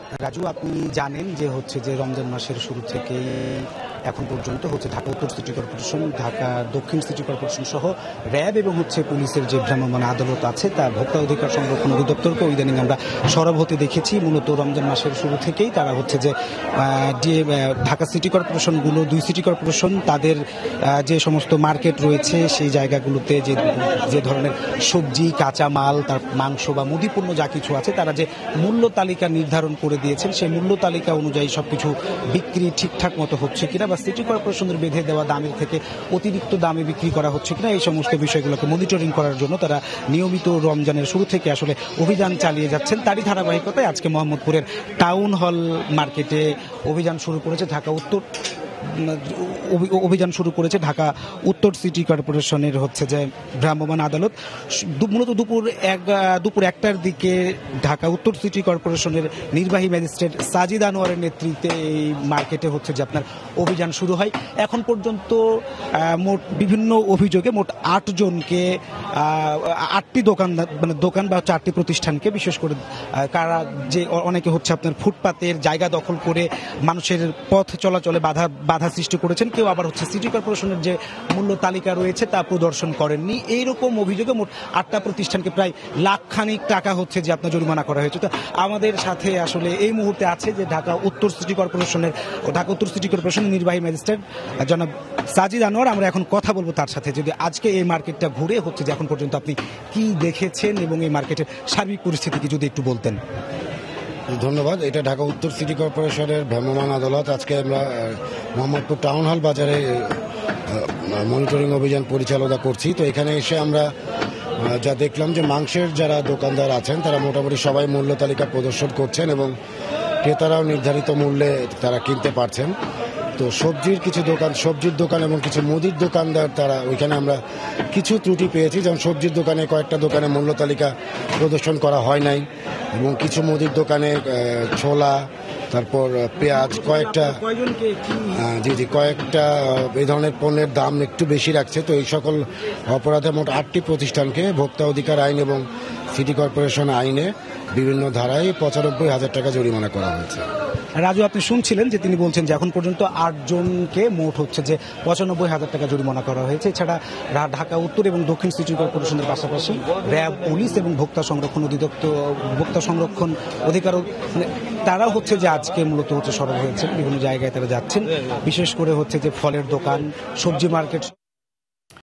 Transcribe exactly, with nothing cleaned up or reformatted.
রাজু, আপনি জানেন যে হচ্ছে যে রমজান মাসের শুরু থেকেই এখন পর্যন্ত হচ্ছে ঢাকা উত্তর সিটি কর্পোরেশন, ঢাকা দক্ষিণ সিটি কর্পোরেশন সহ র্যাব এবং হচ্ছে পুলিশের যে ভ্রাম্যমাণ আদালত আছে তা ভোক্তা অধিকার সংরক্ষণ অধিদপ্তরকে ইদানিং আমরা সরব হতে দেখেছি। মূলত রমজান মাসের শুরু থেকেই তারা হচ্ছে যে যে ঢাকা সিটি কর্পোরেশনগুলো, দুই সিটি কর্পোরেশন তাদের যে সমস্ত মার্কেট রয়েছে সেই জায়গাগুলোতে যে যে ধরনের সবজি, কাঁচা মাল, তার মাংস বা মুদিপণ্য যা কিছু আছে তারা যে মূল্য তালিকা নির্ধারণ করে দিয়েছেন সেই মূল্য তালিকা অনুযায়ী সবকিছু বিক্রি ঠিকঠাক মতো হচ্ছে কিনা বা সিটি কর্পোরেশনের বেঁধে দেওয়া দামের থেকে অতিরিক্ত দামে বিক্রি করা হচ্ছে কিনা এই সমস্ত বিষয়গুলোকে মনিটরিং করার জন্য তারা নিয়মিত রমজানের শুরু থেকে আসলে অভিযান চালিয়ে যাচ্ছেন। তারই ধারাবাহিকতায় আজকে মোহাম্মদপুরের টাউন হল মার্কেটে অভিযান শুরু করেছে ঢাকা উত্তর অভিযান শুরু করেছে ঢাকা উত্তর সিটি কর্পোরেশনের হচ্ছে যে ভ্রাম্যমাণ আদালত। মূলত দুপুর এক দুপুর একটার দিকে ঢাকা উত্তর সিটি কর্পোরেশনের নির্বাহী ম্যাজিস্ট্রেট সাজিদ আনোয়ারের নেতৃত্বে এই মার্কেটে হচ্ছে যে আপনার অভিযান শুরু হয়। এখন পর্যন্ত মোট বিভিন্ন অভিযোগে মোট আট জনকে আটটি দোকান মানে দোকান বা চারটি প্রতিষ্ঠানকে, বিশেষ করে কারা যে অনেকে হচ্ছে আপনার ফুটপাতের জায়গা দখল করে মানুষের পথ চলাচলে বাধা বাধা সৃষ্টি করেছেন, কেউ আবার হচ্ছে সিটি কর্পোরেশনের যে মূল্য তালিকা রয়েছে তা প্রদর্শন করেননি। এইরকম অভিযোগে মোট আটটা প্রতিষ্ঠানকে প্রায় লাখ খানিক টাকা হচ্ছে যে আপনার জরিমানা করা হয়েছে। তো আমাদের সাথে আসলে এই মুহূর্তে আছে যে ঢাকা উত্তর সিটি কর্পোরেশনের ঢাকা উত্তর সিটি কর্পোরেশনের নির্বাহী ম্যাজিস্ট্রেট জনাব সাজিদ আনোয়ার। আমরা এখন কথা বলবো তার সাথে, যদি আজকে এই মার্কেটটা ঘুরে হচ্ছে যে এখন পর্যন্ত আপনি কি দেখেছেন এবং এই মার্কেটের সার্বিক পরিস্থিতি কি যদি একটু বলতেন। ধন্যবাদ। এটা ঢাকা উত্তর সিটি কর্পোরেশনের ভ্রাম্যমাণ আদালত। আজকে আমরা মোহাম্মদপুর টাউন হল বাজারে মনিটরিং অভিযান পরিচালনা করছি। তো এখানে এসে আমরা যা দেখলাম যে মাংসের যারা দোকানদার আছেন তারা মোটামুটি সবাই মূল্য তালিকা প্রদর্শন করছেন এবং ক্রেতারাও নির্ধারিত মূল্যে তারা কিনতে পারছেন। তো সবজির কিছু দোকান সবজির দোকান এবং কিছু মুদির দোকানদার তারা ওইখানে আমরা কিছু ত্রুটি পেয়েছি, যেমন সবজির দোকানে কয়েকটা দোকানে মূল্য তালিকা প্রদর্শন করা হয় নাই এবং কিছু মুদির দোকানে ছোলা, তারপর পেঁয়াজ কয়েকটা জি জি কয়েকটা এই ধরনের পণ্যের দাম একটু বেশি রাখছে। তো এই সকল অপরাধে মোট আটটি প্রতিষ্ঠানকে ভোক্তা অধিকার আইন এবং সিটি কর্পোরেশন আইনে বিভিন্ন ধারায় পঁচানব্বই হাজার টাকা জরিমানা করা হয়েছে। রাজু, আপনি শুনছিলেন যে তিনি বলছেন যে এখন পর্যন্ত আটজনকে মোট হচ্ছে যে পঁচানব্বই হাজার টাকা জরিমানা করা হয়েছে। এছাড়া ঢাকা উত্তর এবং দক্ষিণ সিটি কর্পোরেশনের পাশাপাশি র্যাব, পুলিশ এবং ভোক্তা সংরক্ষণ অধিদপ্তর ভোক্তা সংরক্ষণ অধিকার তারা হচ্ছে যে আজকে মূলত হচ্ছে সরব হয়েছেন, বিভিন্ন জায়গায় তারা যাচ্ছেন, বিশেষ করে হচ্ছে যে ফলের দোকান, সবজি মার্কেট